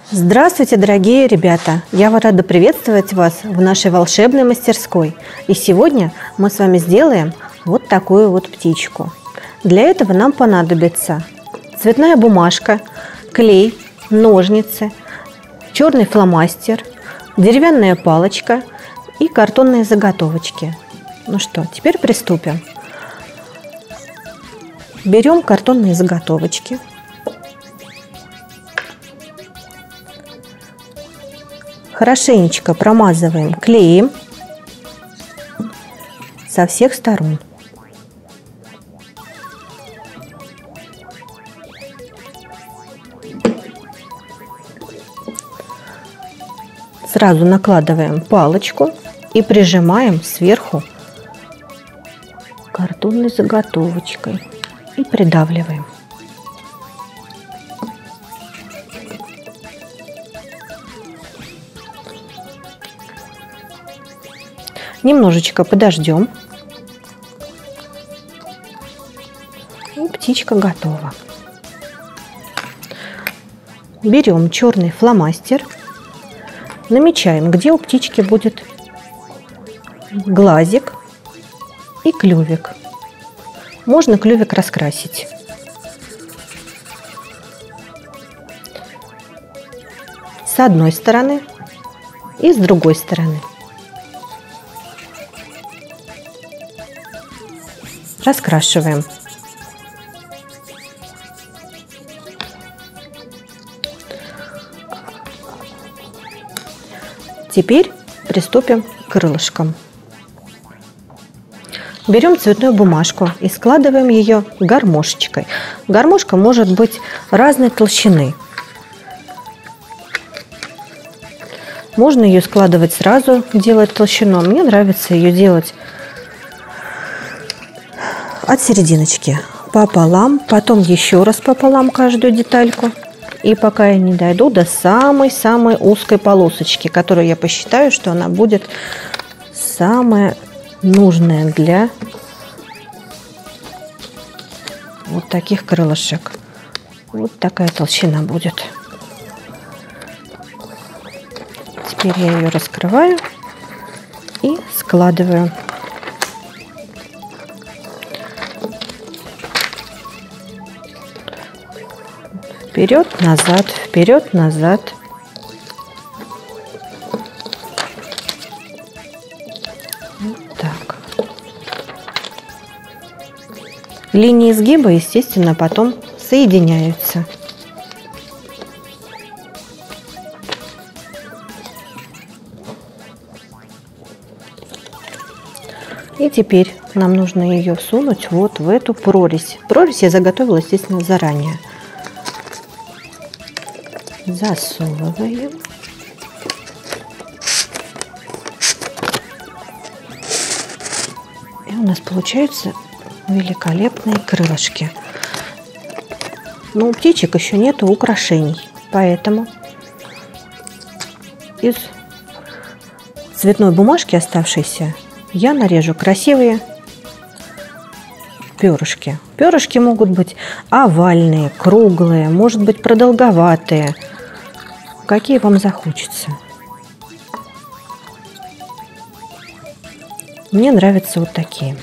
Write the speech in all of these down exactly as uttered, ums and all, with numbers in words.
Здравствуйте, дорогие ребята! Я рада приветствовать вас в нашей волшебной мастерской. И сегодня мы с вами сделаем вот такую вот птичку. Для этого нам понадобится цветная бумажка, клей, ножницы, черный фломастер, деревянная палочка и картонные заготовочки. Ну что, теперь приступим. Берем картонные заготовочки. Хорошенечко промазываем клеем со всех сторон. Сразу накладываем палочку и прижимаем сверху картонной заготовочкой и придавливаем. Немножечко подождем. И птичка готова. Берем черный фломастер, намечаем, где у птички будет глазик и клювик. Можно клювик раскрасить. С одной стороны и с другой стороны. Раскрашиваем. Теперь приступим к крылышкам. Берем цветную бумажку и складываем ее гармошечкой. Гармошка может быть разной толщины. Можно ее складывать сразу, делать толщину. Мне нравится ее делать от серединочки пополам, потом еще раз пополам каждую детальку. И пока я не дойду до самой-самой узкой полосочки, которую я посчитаю, что она будет самая нужная для вот таких крылышек. Вот такая толщина будет. Теперь я ее раскрываю и складываю. Вперед, назад, вперед, назад. Вот так. Линии изгиба, естественно, потом соединяются. И теперь нам нужно ее всунуть вот в эту прорезь. Прорезь я заготовила, естественно, заранее. Засовываем. И у нас получаются великолепные крылышки. Но у птичек еще нету украшений, поэтому из цветной бумажки оставшейся я нарежу красивые перышки. Перышки могут быть овальные, круглые, может быть продолговатые. Какие вам захочется. Мне нравятся вот такие.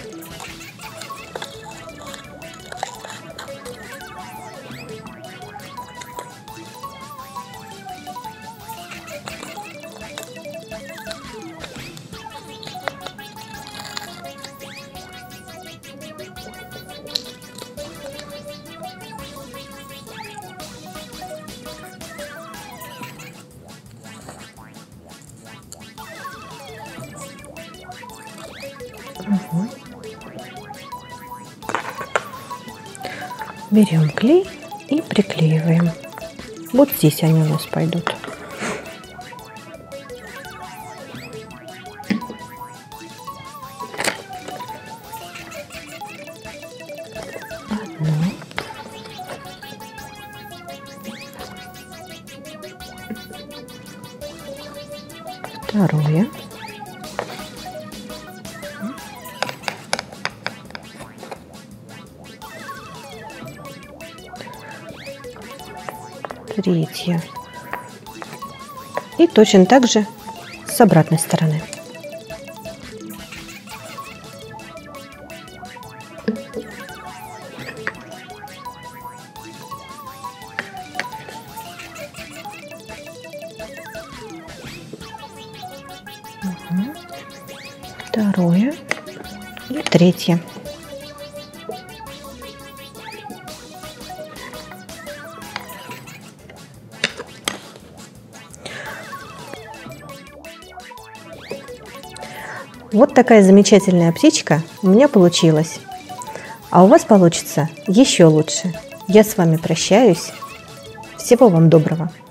Угу. Берем клей и приклеиваем. Вот здесь они у нас пойдут. Одно. Второе. Третье. И точно так же с обратной стороны. Угу. Второе и третье. Вот такая замечательная птичка у меня получилась. А у вас получится еще лучше. Я с вами прощаюсь. Всего вам доброго.